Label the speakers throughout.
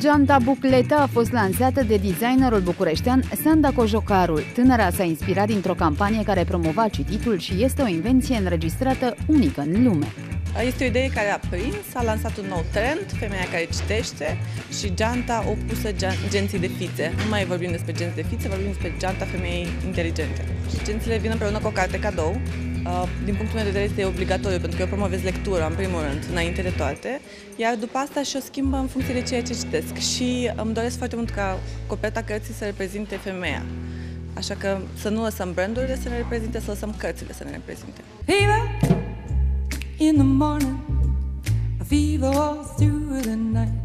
Speaker 1: Geanta Bucleta a fost lansată de designerul bucureștean Sanda Cojocaru. Tânăra s-a inspirat dintr-o campanie care promova cititul și este o invenție înregistrată unică în lume.
Speaker 2: Este o idee care a prins, a lansat un nou trend, femeia care citește, și geanta opusă genții de fițe. Nu mai vorbim despre genți de fițe, vorbim despre geanta femeii inteligente. Și gențile vin împreună cu o carte cadou. Din punctul meu de vedere este obligatoriu, pentru că eu promovez lectura, în primul rând, înainte de toate, iar după asta și-o schimbă în funcție de ceea ce citesc. Și îmi doresc foarte mult ca coperta cărții să reprezinte femeia. Așa că să nu lăsăm brandurile să ne reprezinte, să lăsăm cărțile să ne reprezinte.
Speaker 3: In the morning, a fever all through the night.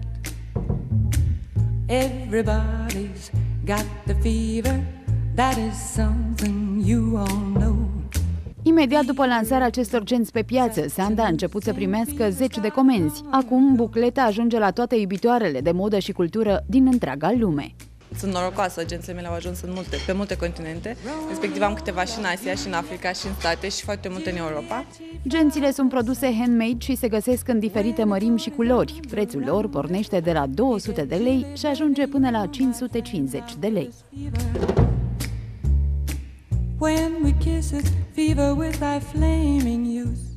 Speaker 3: Everybody's got the fever, that is something you all know.
Speaker 1: Imediat după lansarea acestor genți pe piață, Sanda a început să primească zeci de comenzi. Acum, Bucleta ajunge la toate iubitoarele de modă și cultură din întreaga lume.
Speaker 2: Sunt norocoasă, gențile mele au ajuns pe multe continente, respectiv am câteva și în Asia, și în Africa, și în State, și foarte multe în Europa.
Speaker 1: Gențile sunt produse handmade și se găsesc în diferite mărimi și culori. Prețul lor pornește de la 200 de lei și ajunge până la 550 de lei.
Speaker 3: When we kiss it, fever with thy flaming youth.